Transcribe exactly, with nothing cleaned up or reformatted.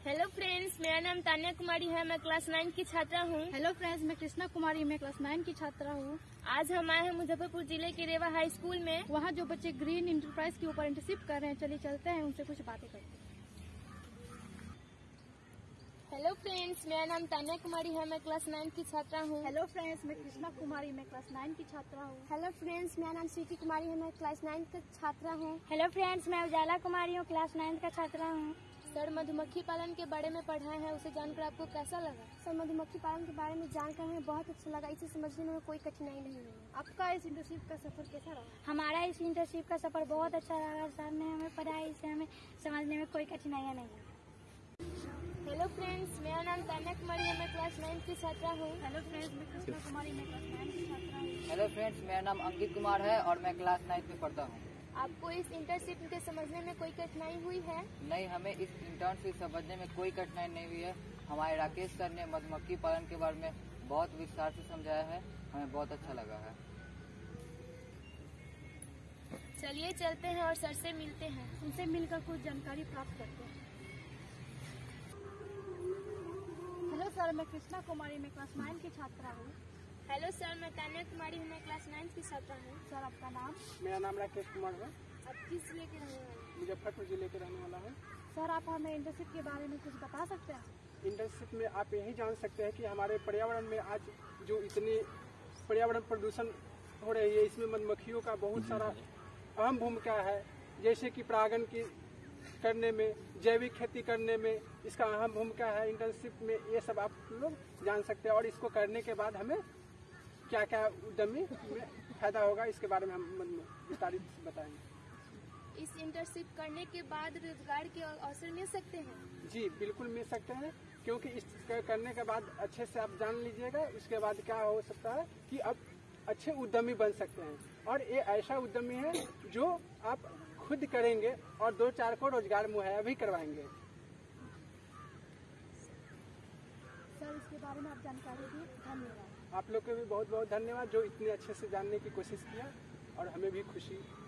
Hello friends, मेरा नाम तान्या कुमारी है। मैं क्लास नाइन की छात्रा हूँ। हेलो फ्रेंड्स, मैं कृष्णा कुमारी, मैं क्लास नाइन की छात्रा हूँ। आज हम आए हैं मुजफ्फरपुर जिले के रेवा हाई स्कूल में। वहाँ जो बच्चे ग्रीन इंटरप्राइज के ऊपर इंटर्नशिप कर रहे हैं, चलिए चलते हैं उनसे कुछ बातें करते हैं। हेलो फ्रेंड्स, मेरा नाम तान्या कुमारी है। मैं क्लास नाइन की छात्रा हूँ। हेलो फ्रेंड्स, मैं कृष्णा कुमारी, मैं क्लास नाइन की छात्रा हूँ। हेलो फ्रेंड्स, मेरा नाम स्वीटी कुमारी है। मैं क्लास नाइन्थ का छात्रा हूँ। हेलो फ्रेंड्स, मैं उजाला कुमारी हूँ, क्लास नाइन्थ का छात्रा हूँ। सर, मधुमक्खी पालन के बारे में पढ़ाए हैं, उसे जानकर आपको कैसा लगा? सर, मधुमक्खी पालन के बारे में जानकर हमें बहुत अच्छा लगा। इसे समझने में कोई कठिनाई नहीं हुई। आपका इस इंटर्नशिप का सफर कैसा रहा? हमारा इस इंटर्नशिप का सफर बहुत अच्छा रहा। सर ने हमें पढ़ाया, इसे हमें समझने में कोई कठिनाइयाँ नहीं हुई। हेलो फ्रेंड्स, मेरा नाम तान्या कुमारी है। मैं क्लास नाइन्थ की छात्रा हूँ। हेलो फ्रेंड्स, मैं कृष्णा कुमारी, मैं क्लास नाइन की छात्रा हूँ। हेलो फ्रेंड्स, मेरा नाम अंकित कुमार है और मैं क्लास नाइन्थ में पढ़ता हूँ। आपको इस इंटर्नशिप के समझने में कोई कठिनाई हुई है? नहीं, हमें इस इंटर्नशिप समझने में कोई कठिनाई नहीं हुई है। हमारे राकेश सर ने मधुमक्खी पालन के बारे में बहुत विस्तार से समझाया है, हमें बहुत अच्छा लगा है। चलिए चलते हैं और सर से मिलते हैं। उनसे मिलकर कुछ जानकारी प्राप्त करते हैं। हेलो सर, मैं कृष्णा कुमारी, मैं क्लास नाइन की छात्रा हूँ। हेलो सर, मैं तान्या कुमारी हूँ। मैं क्लास नाइन्थ की छात्रा हूँ। सर, आपका नाम? मेरा नाम राकेश कुमार है। आप किस जिले के रहने वाले हैं? मुजफ्फरपुर जिले के रहने वाला है। सर, आप हमें इंटर्नशिप के बारे में कुछ बता सकते हैं? इंटर्नशिप में आप यही जान सकते हैं कि हमारे पर्यावरण में आज जो इतनी पर्यावरण प्रदूषण हो रही है, इसमें मधुमक्खियों का बहुत सारा अहम भूमिका है। जैसे कि परागण की करने में, जैविक खेती करने में इसका अहम भूमिका है। इंटर्नशिप में ये सब आप लोग जान सकते हैं और इसको करने के बाद हमें क्या क्या उद्यमी में फायदा होगा, इसके बारे में हम विस्तारित बताएंगे। इस इंटर्नशिप करने के बाद रोजगार के अवसर मिल सकते हैं? जी बिल्कुल मिल सकते हैं, क्योंकि इस करने के बाद अच्छे से आप जान लीजिएगा। इसके बाद क्या हो सकता है कि अब अच्छे उद्यमी बन सकते हैं और ये ऐसा उद्यमी है जो आप खुद करेंगे और दो चार को रोजगार मुहैया भी करवाएंगे। सर, इसके बारे में आप जानकारी दी, धन्यवाद। आप लोग को भी बहुत बहुत धन्यवाद जो इतने अच्छे से जानने की कोशिश किया और हमें भी खुशी